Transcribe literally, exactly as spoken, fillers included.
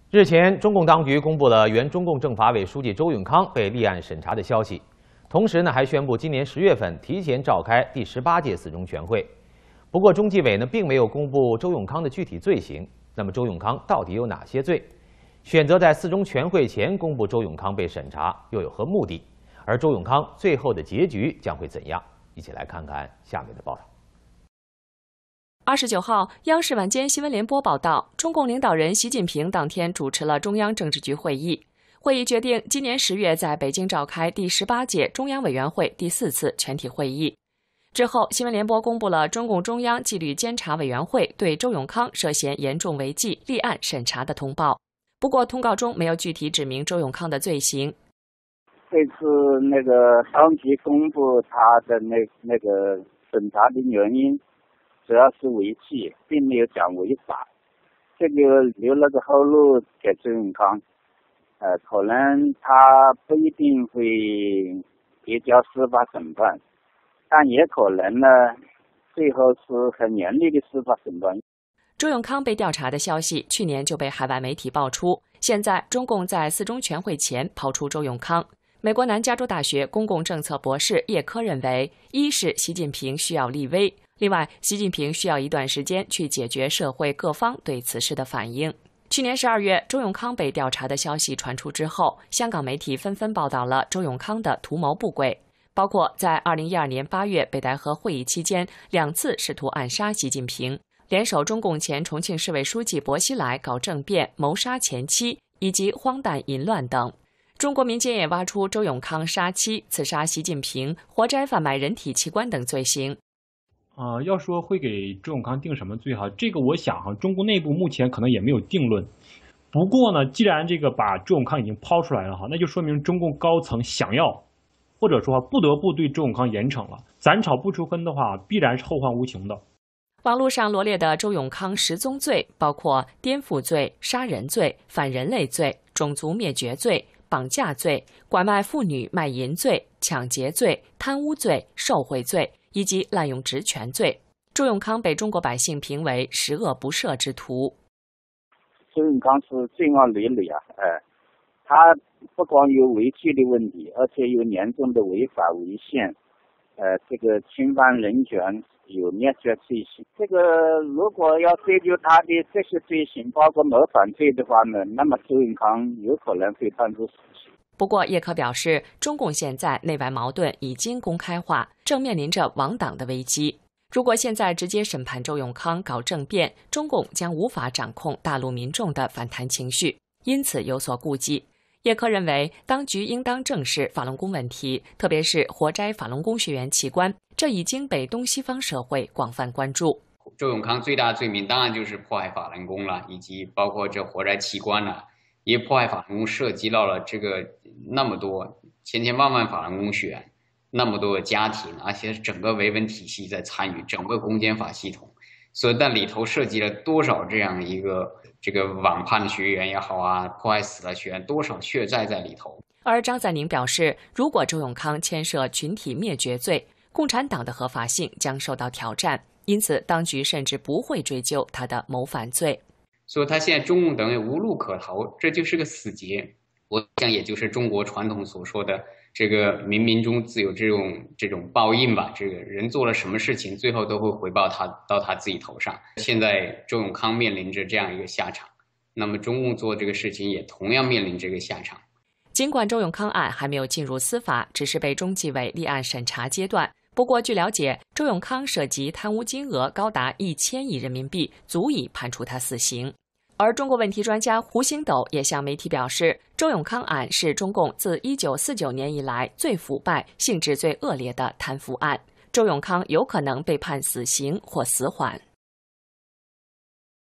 日前，中共当局公布了原中共政法委书记周永康被立案审查的消息，同时呢，还宣布今年十月份提前召开第十八届四中全会。不过，中纪委呢并没有公布周永康的具体罪行。那么，周永康到底有哪些罪？选择在四中全会前公布周永康被审查，又有何目的？而周永康最后的结局将会怎样？一起来看看下面的报道。 二十九号，央视晚间新闻联播报道，中共领导人习近平当天主持了中央政治局会议。会议决定，今年十月在北京召开第十八届中央委员会第四次全体会议。之后，新闻联播公布了中共中央纪律监察委员会对周永康涉嫌严重违纪立案审查的通报。不过，通告中没有具体指明周永康的罪行。 这次那个当局公布他的那那个审查的原因，主要是违纪，并没有讲违法，这个留了个后路给周永康。呃，可能他不一定会提交司法审判，但也可能呢，最后是很严厉的司法审判。 周永康被调查的消息去年就被海外媒体爆出，现在中共在四中全会前抛出周永康。美国南加州大学公共政策博士叶科认为，一是习近平需要立威，另外习近平需要一段时间去解决社会各方对此事的反应。去年十二月，周永康被调查的消息传出之后，香港媒体纷纷报道了周永康的图谋不轨，包括在二零一二年八月北戴河会议期间两次试图暗杀习近平，联手中共前重庆市委书记薄熙来搞政变、谋杀前妻，以及荒诞淫乱等。中国民间也挖出周永康杀妻、刺杀习近平、活摘贩卖人体器官等罪行。 啊、呃，要说会给周永康定什么罪哈，这个我想哈，中国内部目前可能也没有定论。不过呢，既然这个把周永康已经抛出来了哈，那就说明中共高层想要，或者说不得不对周永康严惩了。斩草不除根的话，必然是后患无穷的。 网络上罗列的周永康十宗罪包括颠覆罪、杀人罪、反人类罪、种族灭绝罪、绑架罪、拐卖妇女卖淫罪、抢劫罪、贪污罪、受贿罪以及滥用职权罪。周永康被中国百姓评为十恶不赦之徒。 周永康是罪恶累累啊！哎，他不光有违纪的问题，而且有严重的违法违宪，呃，这个侵犯人权，有灭绝罪行。这个如果要追究他的这些罪行，包括谋反罪的话呢，那么周永康有可能会判处死刑。 不过，叶科表示，中共现在内外矛盾已经公开化，正面临着亡党的危机。如果现在直接审判周永康搞政变，中共将无法掌控大陆民众的反弹情绪，因此有所顾忌。叶科认为，当局应当正视法轮功问题，特别是活摘法轮功学员器官，这已经被东西方社会广泛关注。 周永康最大的罪名当然就是迫害法轮功了，以及包括这活摘器官了。因为迫害法轮功涉及到了这个那么多千千万万法轮功学员，那么多的家庭，而且整个维稳体系在参与，整个公检法系统，所以但里头涉及了多少这样一个这个网叛学员也好啊，迫害死了学员，多少血债在里头。 而张载宁表示，如果周永康牵涉群体灭绝罪，共产党的合法性将受到挑战，因此当局甚至不会追究他的谋反罪。 所以他现在中共等于无路可逃，这就是个死结。我想也就是中国传统所说的这个冥冥中自有这种这种报应吧，这个人做了什么事情，最后都会回报他到他自己头上。现在周永康面临着这样一个下场，那么中共做这个事情也同样面临这个下场。 尽管周永康案还没有进入司法，只是被中纪委立案审查阶段。不过据了解，周永康涉及贪污金额高达一千亿人民币，足以判处他死刑。而中国问题专家胡星斗也向媒体表示，周永康案是中共自一九四九年以来最腐败、性质最恶劣的贪腐案。周永康有可能被判死刑或死缓。